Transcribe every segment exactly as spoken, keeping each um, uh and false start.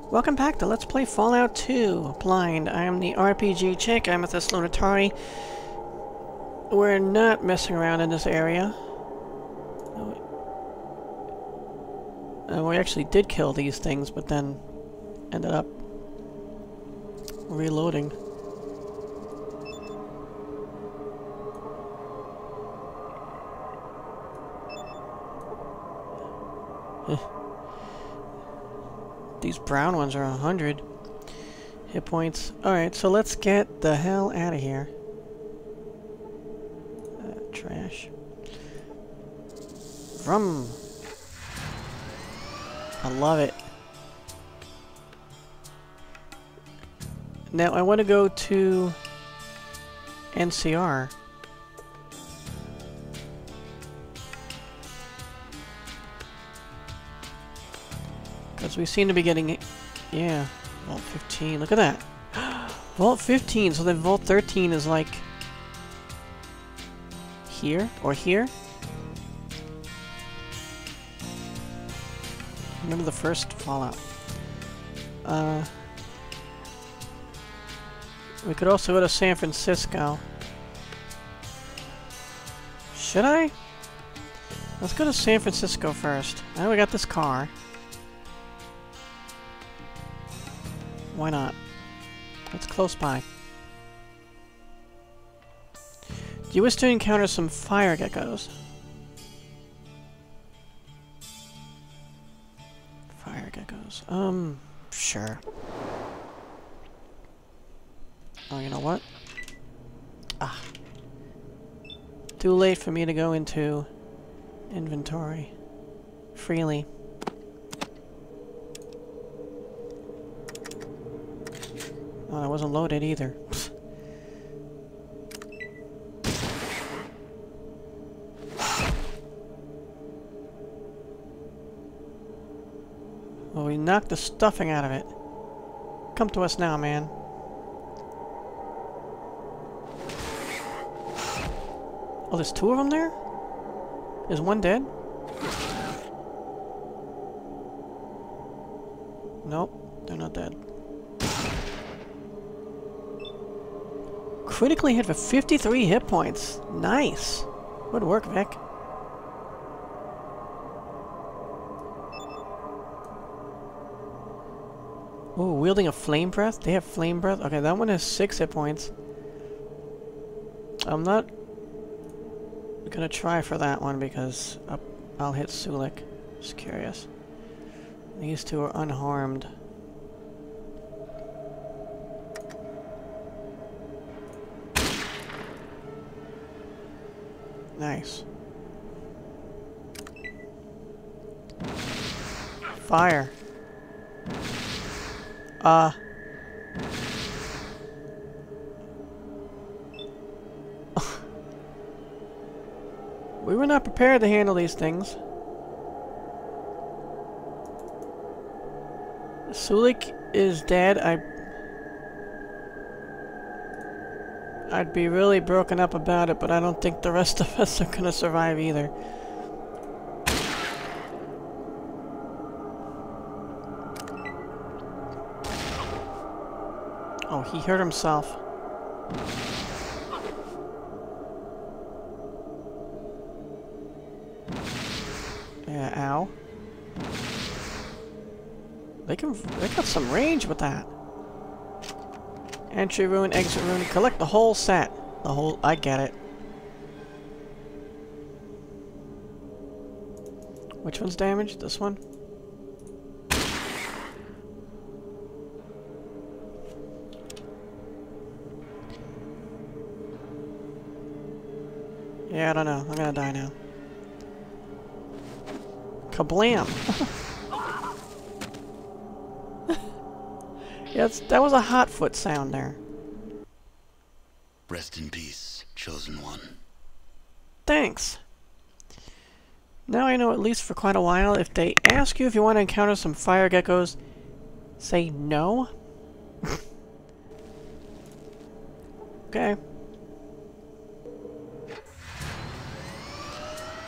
Welcome back to Let's Play Fallout two Blind. I am the R P G chick. I'm at this Lunatari. We're not messing around in this area. Uh, we actually did kill these things, but then ended up reloading. These brown ones are a hundred hit points. Alright, so let's get the hell out of here. Uh, trash. Vroom. I love it. Now I want to go to N C R. Because we seem to be getting it. Yeah, Vault fifteen. Look at that. Vault fifteen. So then Vault thirteen is like here or here. Remember the first Fallout. Uh, we could also go to San Francisco. Should I? Let's go to San Francisco first. Now we got this car. Why not? It's close by. Do you wish to encounter some Fire Geckos? Fire Geckos. Um, sure. Oh, you know what? Ah. Too late for me to go into inventory freely. Oh, I wasn't loaded either. Well, we knocked the stuffing out of it. Come to us now, man. Oh, there's two of them there? Is one dead? Nope, they're not dead. Critically hit for fifty-three hit points. Nice. Good work, Vic. Ooh, wielding a flame breath? They have flame breath? Okay, that one has six hit points. I'm not gonna try for that one because I'll, I'll hit Sulik. Just curious. These two are unharmed. Nice. Fire. Uh. We were not prepared to handle these things. Sulik is dead. I... I'd be really broken up about it, but I don't think the rest of us are gonna survive either. Oh, he hurt himself. Yeah, ow. They can, they got some range with that. Entry rune, exit rune, collect the whole set. The whole, I get it. Which one's damaged? This one? Yeah, I don't know. I'm gonna die now. Kablam! Yeah, it's, that was a hot foot sound there. Rest in peace, chosen one. Thanks. Now I know at least for quite a while, if they ask you if you want to encounter some Fire Geckos, say no. Okay.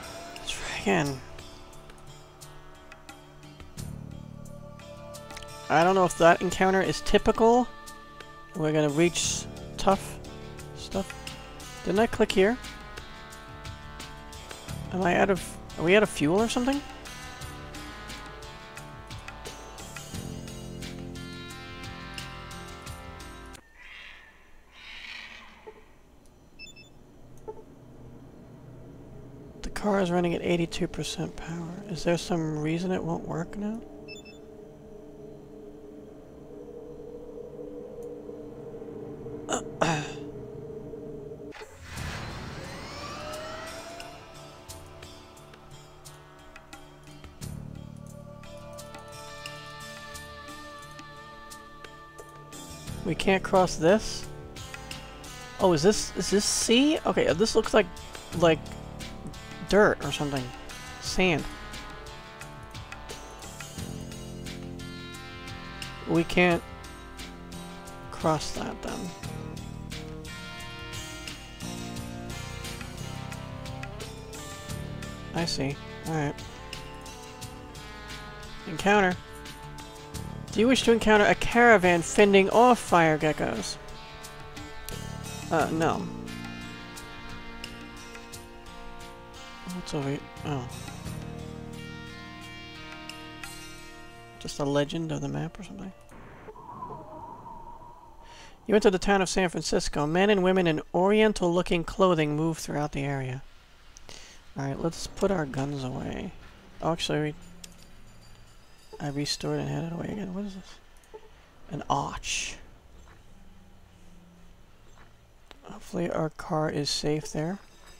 Let's try again. I don't know if that encounter is typical. We're gonna reach tough stuff. Didn't I click here? Am I out of... Are we out of fuel or something? The car is running at eighty-two percent power. Is there some reason it won't work now? We can't cross this? Oh, is this is this sea? Okay, this looks like like dirt or something. Sand. We can't cross that then. I see. Alright. Encounter. Do you wish to encounter a caravan fending off fire geckos? Uh, no. What's over here? Oh. Just a legend of the map or something? You enter the town of San Francisco. Men and women in oriental-looking clothing move throughout the area. Alright, let's put our guns away. Oh, actually, I restored and had it away again. What is this? An arch. Hopefully our car is safe there.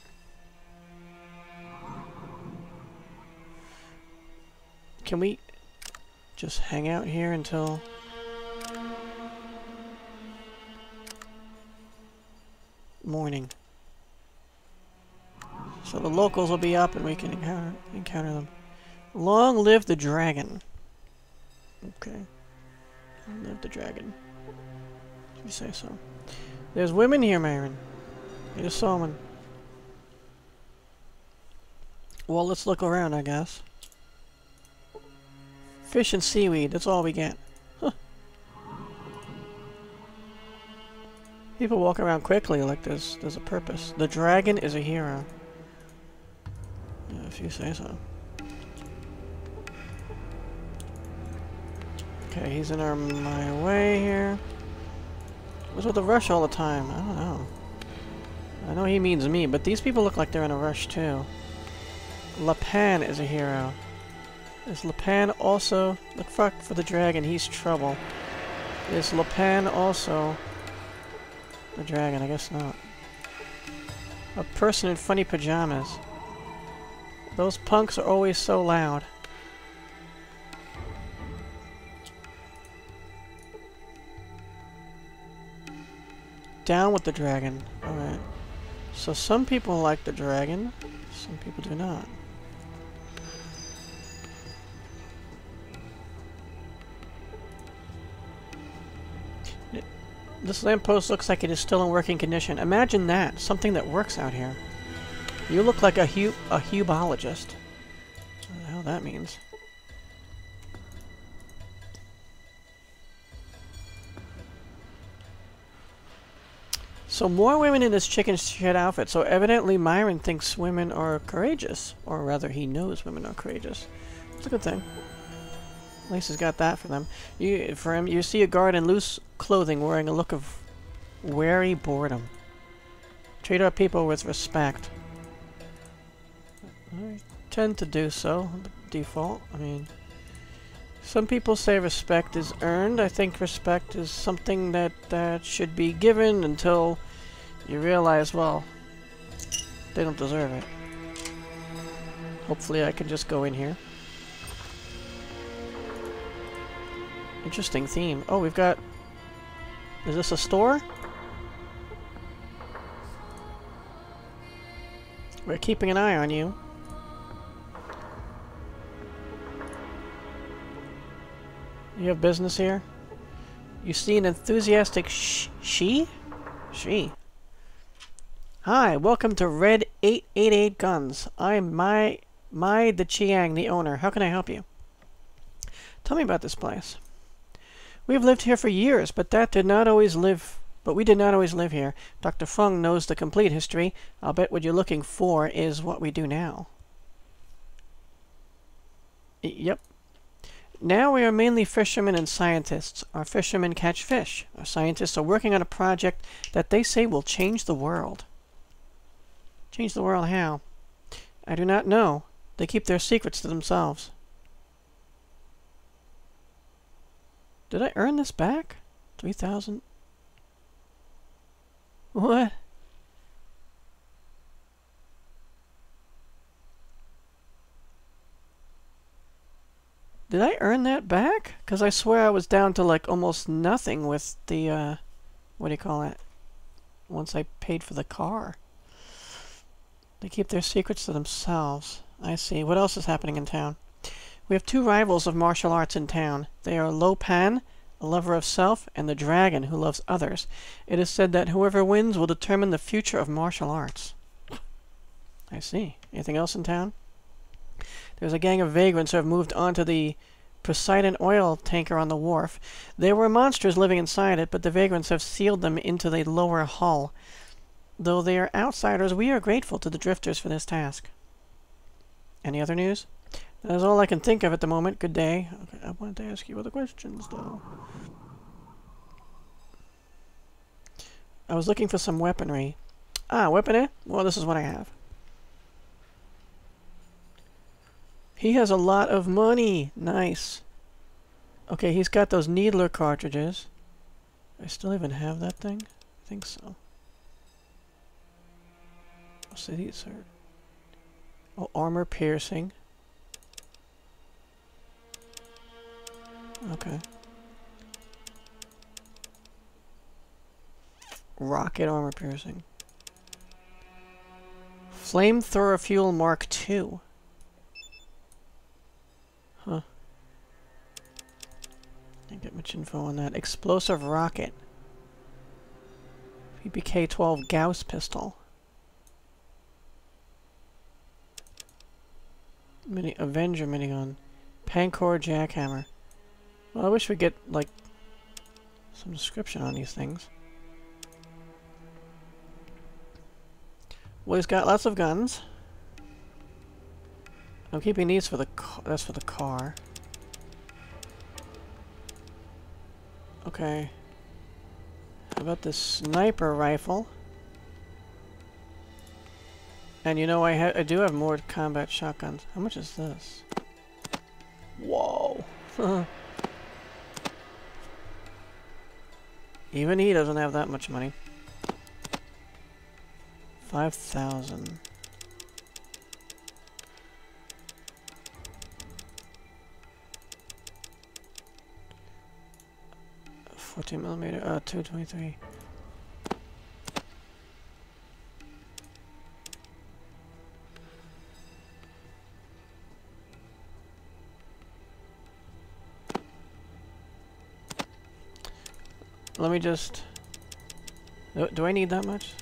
Can we just hang out here until... morning? So the locals will be up and we can encounter, encounter them. Long live the dragon. Okay. Long live the dragon. If you say so. There's women here, Myron. I just saw one. Well, let's look around, I guess. Fish and seaweed, that's all we get. Huh. People walk around quickly like there's, there's a purpose. The dragon is a hero. Yeah, if you say so. Okay, he's in our my way here. What's with the rush all the time? I don't know. I know he means me, but these people look like they're in a rush too. Lapan is a hero. Is Lapan also... Look fuck for the dragon, he's trouble. Is Lapan also... the dragon? I guess not. A person in funny pajamas. Those punks are always so loud. Down with the dragon. Alright. So some people like the dragon, some people do not. This lamppost looks like it is still in working condition. Imagine that. Something that works out here. You look like a hu a hubologist. What the hell that means. So more women in this chicken shit outfit. So evidently Myron thinks women are courageous. Or rather, he knows women are courageous. It's a good thing. At least he's got that for them. You, for him, you see a guard in loose clothing wearing a look of wary boredom. Treat our people with respect. I tend to do so, default. I mean, some people say respect is earned. I think respect is something that, that should be given until you realize, well, they don't deserve it. Hopefully I can just go in here. Interesting theme. Oh, we've got... Is this a store? We're keeping an eye on you. You have business here? You see an enthusiastic sh she? She. Hi, welcome to Red eight eight eight Guns. I'm Mai Mai the Chiang, the owner. How can I help you? Tell me about this place. We've lived here for years, but that did not always live... But we did not always live here. Doctor Fung knows the complete history. I'll bet what you're looking for is what we do now. Y- yep. Now we are mainly fishermen and scientists. Our fishermen catch fish. Our scientists are working on a project that they say will change the world. Change the world how? I do not know. They keep their secrets to themselves. Did I earn this back? three thousand? What? Did I earn that back? Because I swear I was down to like almost nothing with the, uh, what do you call it? Once I paid for the car. They keep their secrets to themselves. I see. What else is happening in town? We have two rivals of martial arts in town. They are Lo Pan, a lover of self, and the dragon who loves others. It is said that whoever wins will determine the future of martial arts. I see. Anything else in town? There's a gang of vagrants who have moved onto the Poseidon oil tanker on the wharf. There were monsters living inside it, but the vagrants have sealed them into the lower hull. Though they are outsiders, we are grateful to the drifters for this task. Any other news? That is all I can think of at the moment. Good day. Okay, I wanted to ask you other questions, though. I was looking for some weaponry. Ah, weaponry? Well, this is what I have. He has a lot of money. Nice. Okay, he's got those needler cartridges. I still even have that thing? I think so. I'll say these are... Oh, armor piercing. Okay. Rocket armor piercing. Flamethrower fuel Mark two. Huh. Didn't get much info on that. Explosive rocket. P P K twelve Gauss pistol. Mini Avenger minigun. Pancor jackhammer. Well, I wish we'd get, like, some description on these things. Well, he's got lots of guns. I'm keeping these for the car. That's for the car. Okay. How about this sniper rifle? And you know, I, ha I do have more combat shotguns. How much is this? Whoa! Even he doesn't have that much money. Five thousand. Fourteen millimeter. Uh, two twenty-three. Let me just... Do, do I need that much?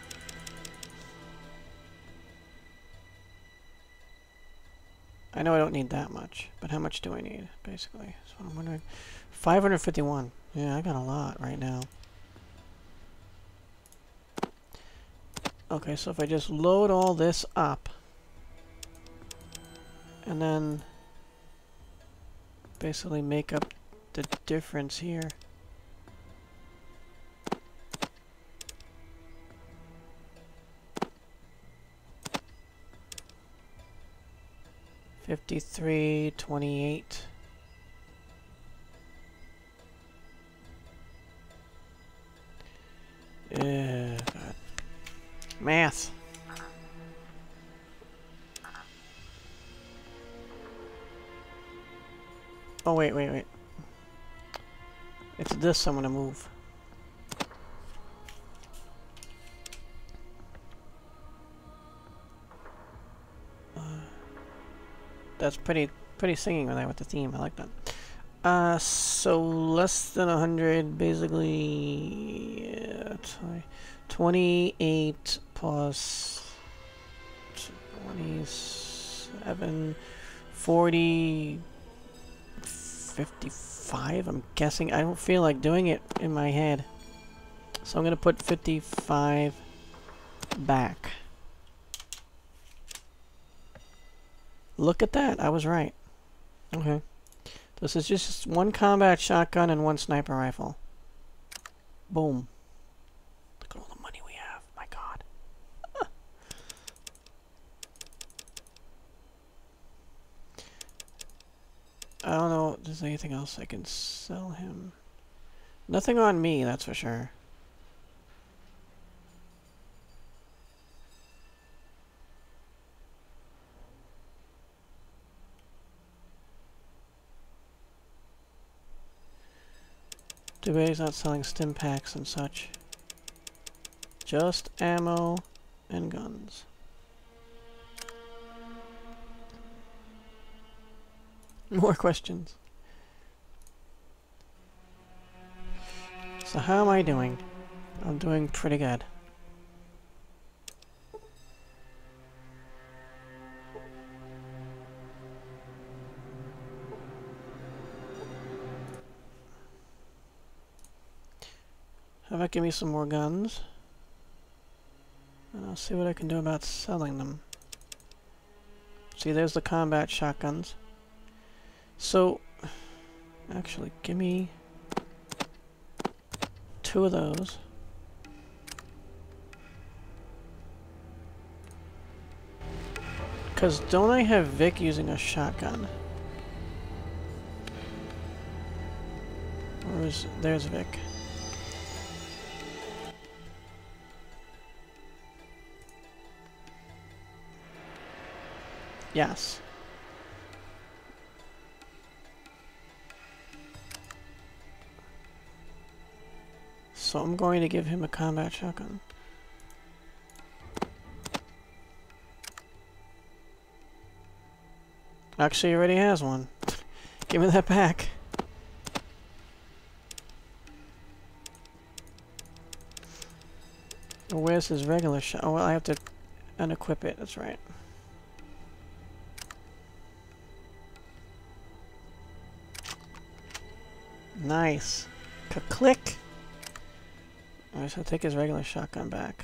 I know I don't need that much, but how much do I need, basically? That's what I'm wondering. five hundred fifty-one. Yeah, I got a lot right now. Okay, so if I just load all this up, and then basically make up the difference here. Fifty-three, twenty-eight. Yeah, God. Math. Oh wait, wait, wait. It's this I'm gonna move. That's pretty pretty singing with that with the theme. I like that. Uh, so less than a hundred, basically. Yeah, twenty-eight plus twenty-seven, forty, fifty-five, I'm guessing. I don't feel like doing it in my head. So I'm going to put fifty-five back. Look at that. I was right. Okay. This is just one combat shotgun and one sniper rifle. Boom. Look at all the money we have. My God. I don't know if there's anything else I can sell him. Nothing on me, that's for sure. Too bad he's not selling stim packs and such. Just ammo and guns. More questions. So how am I doing? I'm doing pretty good. How about give me some more guns? And I'll see what I can do about selling them. See, there's the combat shotguns. So, actually, give me two of those. Because don't I have Vic using a shotgun? Or is... there's Vic. Yes. So I'm going to give him a combat shotgun. Actually, he already has one. Give me that back. Where's his regular shot? Oh, well, I have to unequip it. That's right. Nice. K-click. Alright, so I'll take his regular shotgun back.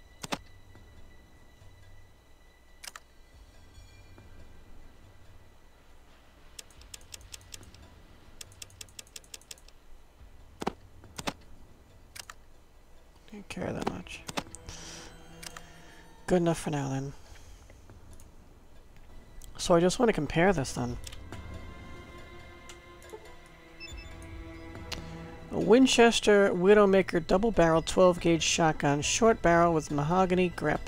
Don't care that much. Good enough for now, then. So I just want to compare this, then. A Winchester Widowmaker double-barrel twelve gauge shotgun, short barrel with mahogany grip.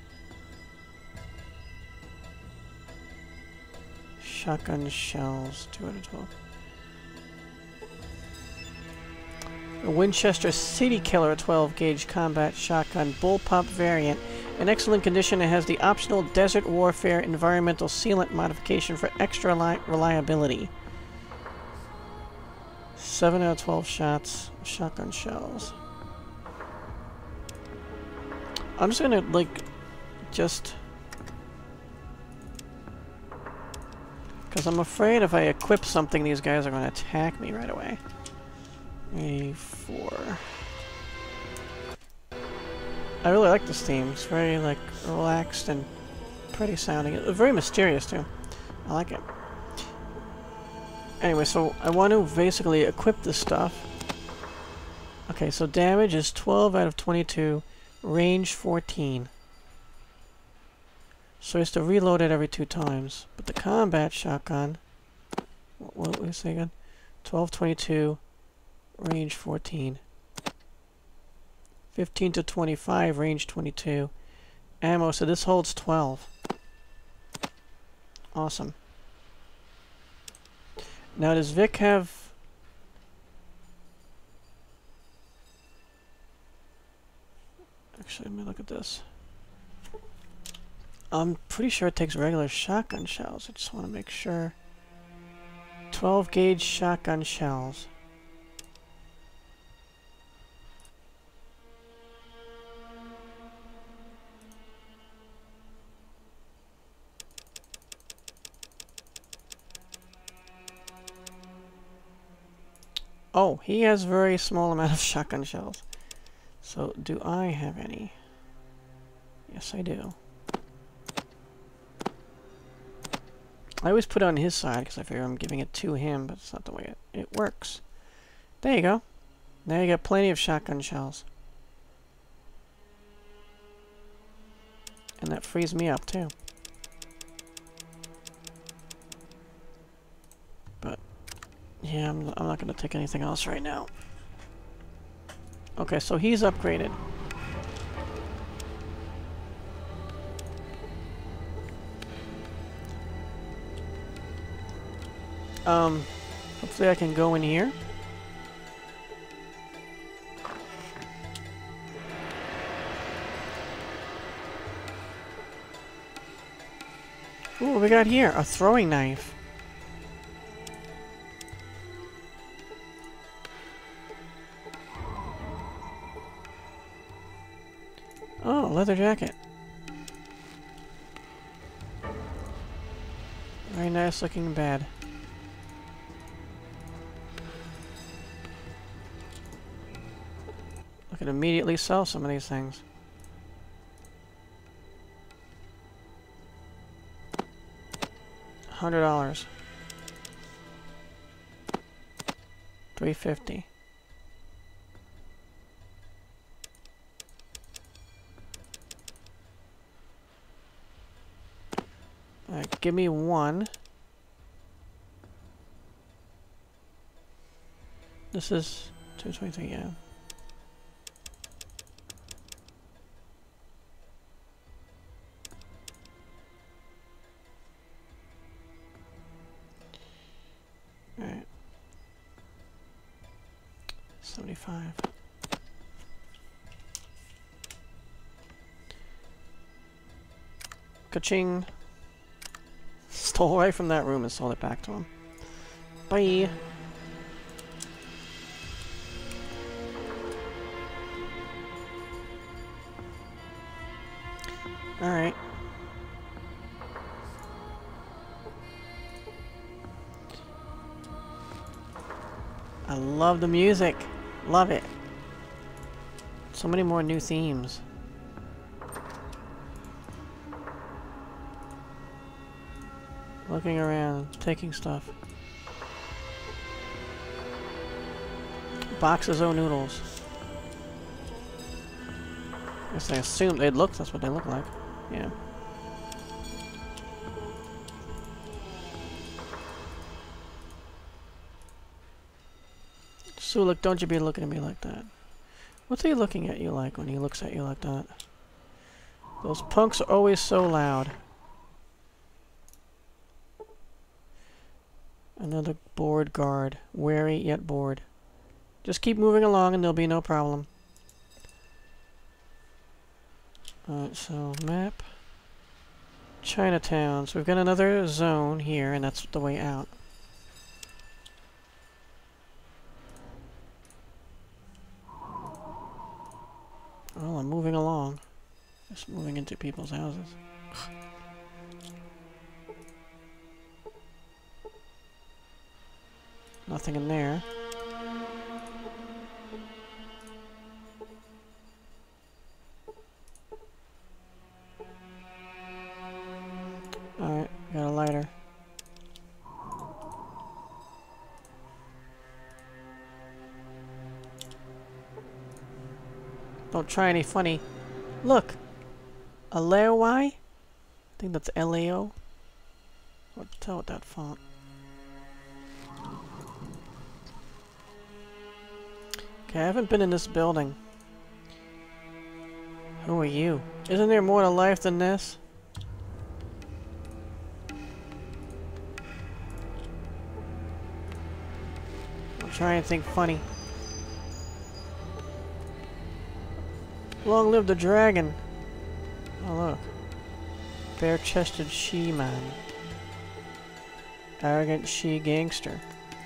Shotgun shells, two out of twelve. A Winchester City Killer twelve gauge combat shotgun bullpup variant. In excellent condition, it has the optional Desert Warfare environmental sealant modification for extra li reliability. seven out of twelve shots, shotgun shells. I'm just gonna, like, just... because I'm afraid if I equip something, these guys are gonna attack me right away. Three, four... I really like this theme. It's very, like, relaxed and pretty sounding. It's very mysterious, too. I like it. Anyway, so I want to basically equip this stuff. Okay, so damage is twelve out of twenty-two, range fourteen. So he has to reload it every two times. But the combat shotgun, what, what was it again? twelve, twenty-two, range fourteen. fifteen to twenty-five, range twenty-two. Ammo, so this holds twelve. Awesome. Now, does Vic have... Actually, let me look at this. I'm pretty sure it takes regular shotgun shells. I just want to make sure. twelve gauge shotgun shells. Oh, he has very small amount of shotgun shells. So, do I have any? Yes, I do. I always put it on his side because I figure I'm giving it to him, but it's not the way it, it works. There you go. Now you got plenty of shotgun shells. And that frees me up, too. But, yeah, I'm, I'm not going to take anything else right now. Okay, so he's upgraded. Um, hopefully I can go in here. Ooh, what we got here? A throwing knife. Oh, leather jacket. Very nice looking bed. I could immediately sell some of these things. Hundred dollars. Three fifty. Alright, give me one. This is two twenty-three, yeah. Alright. seventy-five. Ka-ching. Stole right from that room and sold it back to him. Bye. Alright. I love the music. Love it. So many more new themes. Looking around, taking stuff. Boxes of noodles. I guess I assumed they'd look, that's what they look like. Yeah. Sulik, don't you be looking at me like that. What's he looking at you like when he looks at you like that? Those punks are always so loud. Another bored guard. Wary yet bored. Just keep moving along and there'll be no problem. Alright, so map. Chinatown. So we've got another zone here, and that's the way out. Well, I'm moving along. Just moving into people's houses. Nothing in there. Alright, got a lighter. Don't try any funny. Look! A Leo Y? I think that's L A O. What the hell with that font? Okay, I haven't been in this building. Who are you? Isn't there more to life than this? I'll try and think funny. Long live the dragon! Oh look. Bare-chested she-man. Arrogant she-gangster.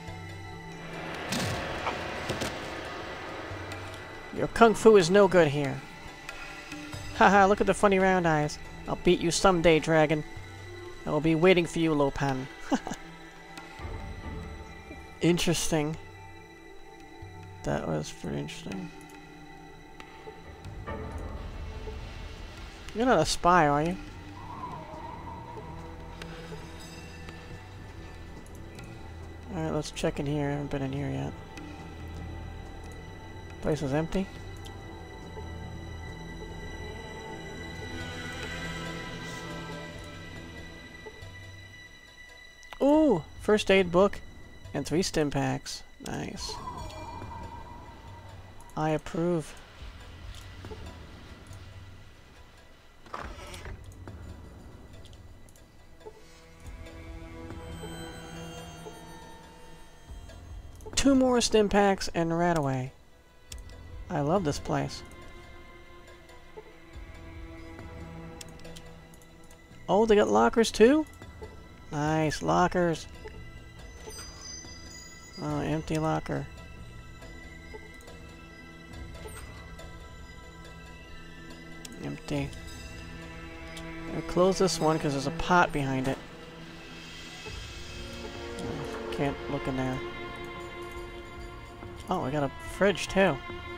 Your kung fu is no good here. Haha, look at the funny round eyes. I'll beat you someday, dragon. I will be waiting for you, Lopan. Interesting. That was pretty interesting. You're not a spy, are you? Alright, let's check in here. I haven't been in here yet. Place is empty. Ooh! First aid book and three stim packs. Nice. I approve. Two more stim packs and rat away. I love this place. Oh, they got lockers too? Nice, lockers. Oh, empty locker. Empty. I'll close this one because there's a pot behind it. Oh, can't look in there. Oh, we got a fridge too.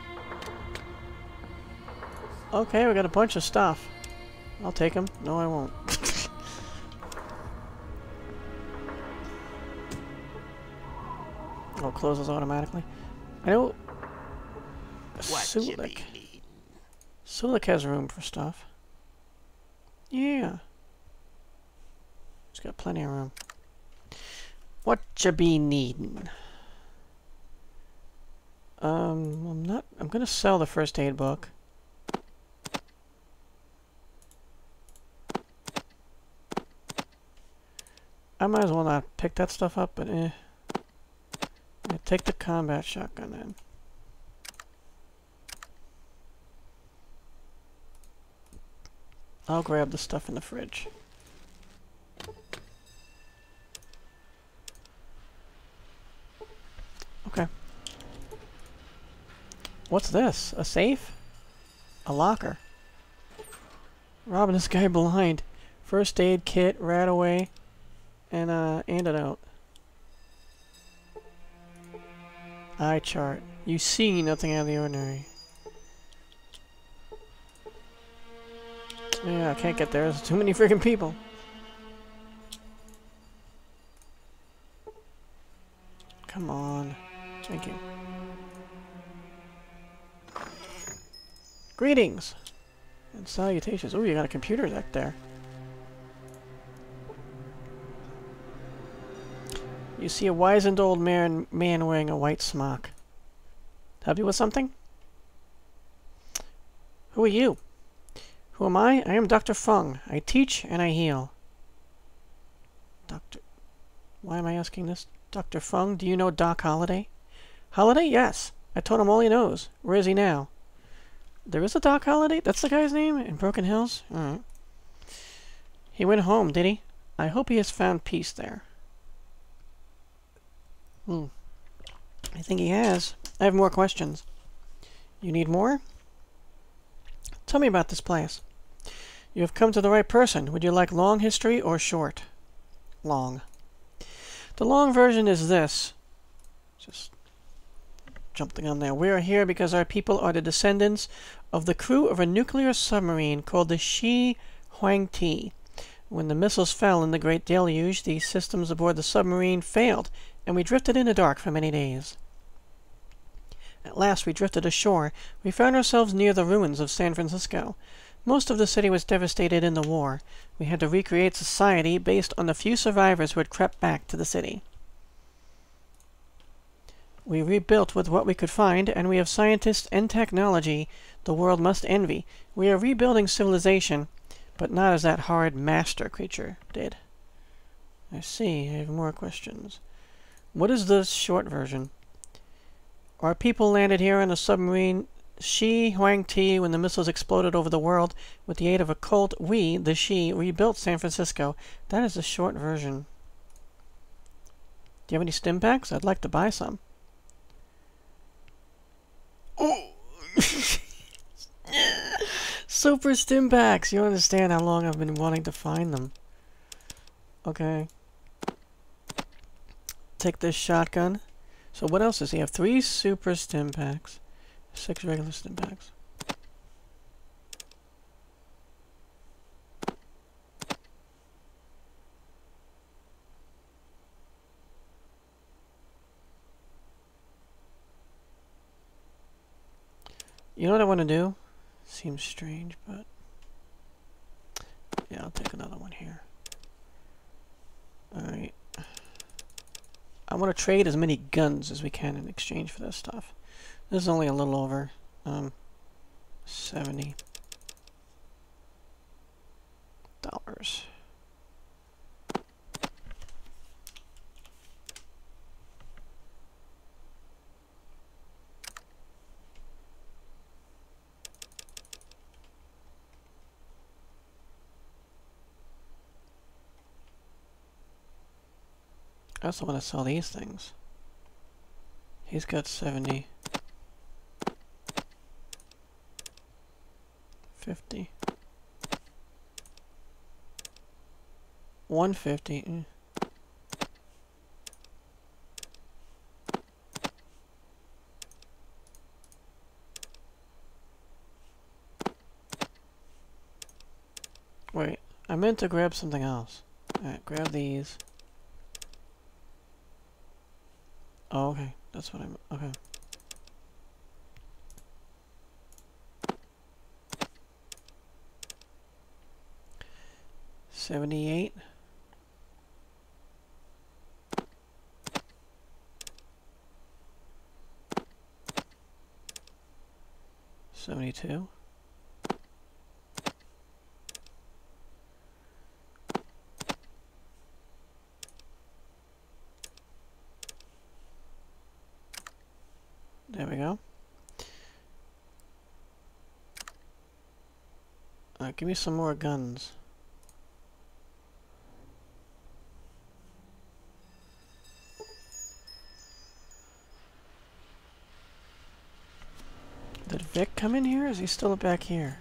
Okay, we got a bunch of stuff. I'll take them. No, I won't. Oh, it closes automatically. I know Sulik. Sulik has room for stuff. Yeah. He's got plenty of room. What you be needin'? Um, I'm not... I'm gonna sell the first aid book. I might as well not pick that stuff up, but eh. Yeah, take the combat shotgun then. I'll grab the stuff in the fridge. Okay. What's this? A safe? A locker. Robbing this guy blind. First aid kit, rat away, and uh, antidote. Eye chart. You see nothing out of the ordinary. Yeah, I can't get there. There's too many freaking people. Come on. Thank you. Greetings and salutations. Oh, you got a computer deck there. You see a wizened old man, man wearing a white smock. Help you with something? Who are you? Who am I? I am Doctor Fung. I teach and I heal. Doctor... Why am I asking this? Doctor Fung, do you know Doc Holliday? Holliday? Yes. I told him all he knows. Where is he now? There is a Doc Holliday? That's the guy's name? In Broken Hills? Alright. He went home, did he? I hope he has found peace there. Hmm. I think he has. I have more questions. You need more? Tell me about this place. You have come to the right person. Would you like long history or short? Long. The long version is this. Just jump the gun there. We are here because our people are the descendants of the crew of a nuclear submarine called the Shi Huangti. When the missiles fell in the Great Deluge, the systems aboard the submarine failed, and we drifted in the dark for many days. At last we drifted ashore. We found ourselves near the ruins of San Francisco. Most of the city was devastated in the war. We had to recreate society based on the few survivors who had crept back to the city. We rebuilt with what we could find, and we have scientists and technology the world must envy. We are rebuilding civilization, but not as that horrid master creature did. I see. I have more questions. What is the short version? Our people landed here on a submarine Shi Huangti when the missiles exploded over the world. With the aid of a cult, we, the Shi, rebuilt San Francisco. That is the short version. Do you have any stim packs? I'd like to buy some. Oh! Super stim packs! You understand how long I've been wanting to find them. Okay. Take this shotgun. So what else does he have? Three super stim packs. Six regular stim packs. You know what I want to do? Seems strange, but... yeah, I'll take another one here. Alright. I want to trade as many guns as we can in exchange for this stuff. This is only a little over um, seventy dollars. I also want to sell these things. He's got seventy. fifty. one fifty. Mm. Wait, I meant to grab something else. Alright, grab these. Oh, okay. That's what I'm... okay. seventy-eight. seventy-two. There we go. Alright, give me some more guns. Did Vic come in here? Is he still back here?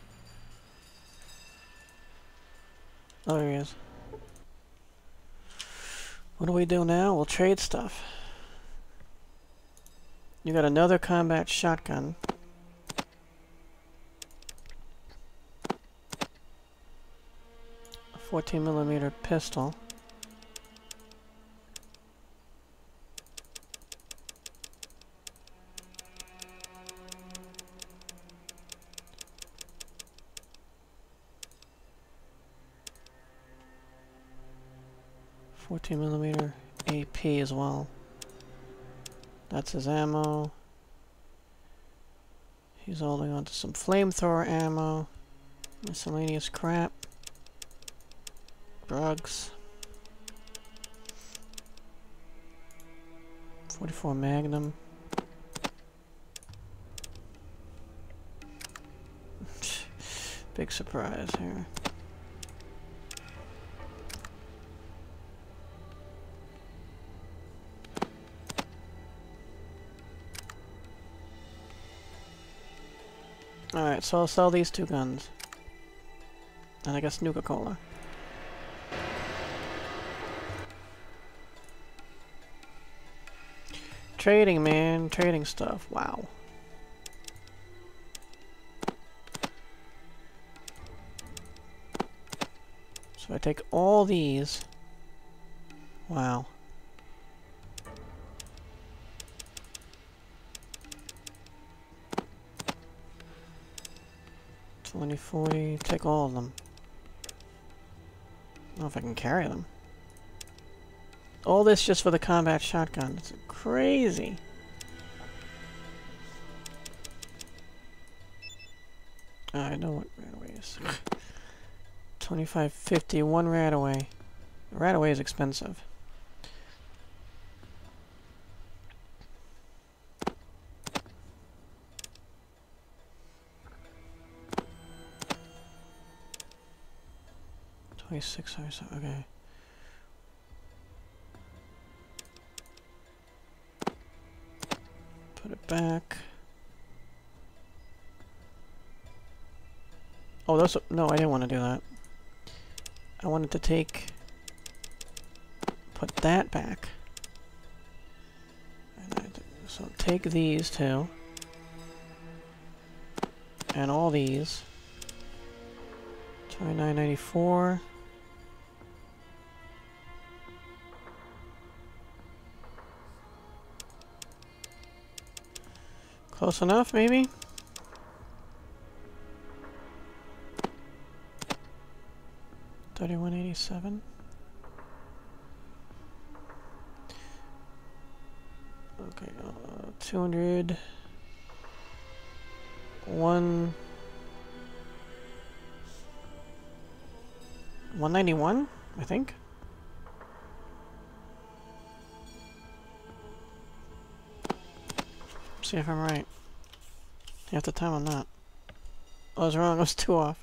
Oh, there he is. What do we do now? We'll trade stuff. You got another combat shotgun. A fourteen millimeter pistol. fourteen millimeter A P as well. That's his ammo. He's holding on to some flamethrower ammo. Miscellaneous crap. Drugs. forty-four Magnum. Big surprise here. Alright, so I'll sell these two guns. And I guess Nuka-Cola. Trading, man. Trading stuff. Wow. So I take all these. Wow. twenty, forty, take all of them. I don't know if I can carry them. All this just for the combat shotgun. It's crazy. I know what Radaway is. twenty-five fifty, one Radaway. Radaway is expensive. twenty-six hours, okay. Put it back. Oh, those are, no, I didn't want to do that. I wanted to take, put that back. So take these two. And all these. twenty-nine ninety-four. Close enough, maybe? thirty-one eighty-seven. Okay, uh, two hundred. One. one ninety-one, I think. See if I'm right. Half the time I'm not. I was wrong, I was two off.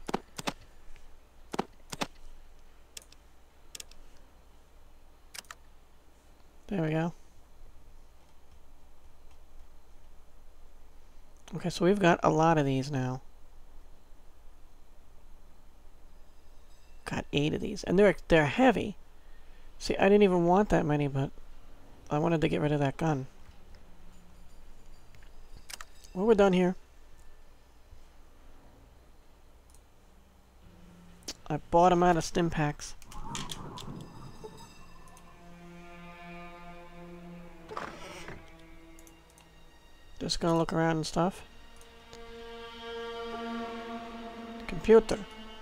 There we go. Okay, so we've got a lot of these now. Got eight of these. And they're they're heavy. See, I didn't even want that many, but I wanted to get rid of that gun. Well, we're done here. I bought them out of stim packs. Just gonna look around and stuff. Computer.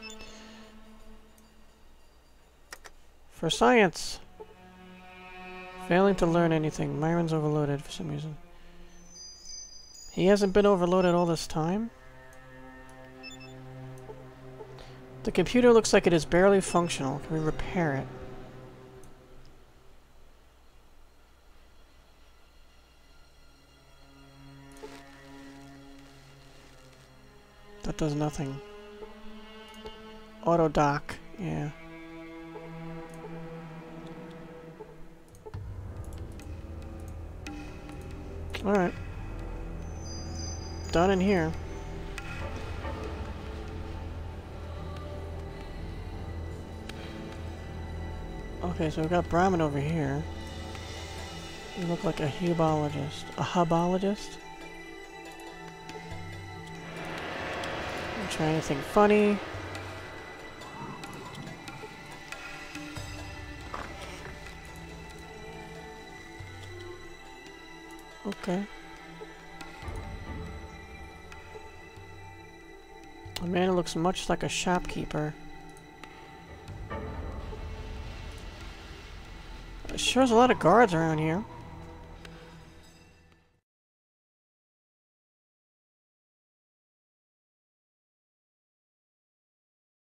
For science. Failing to learn anything. Myron's overloaded for some reason. He hasn't been overloaded all this time? The computer looks like it is barely functional. Can we repair it? That does nothing. Auto dock, yeah. Alright. Done in here. Okay, so we've got Brahmin over here. You look like a hubologist. A hubologist? Try anything funny. Okay. A man who looks much like a shopkeeper. It shows a lot of guards around here.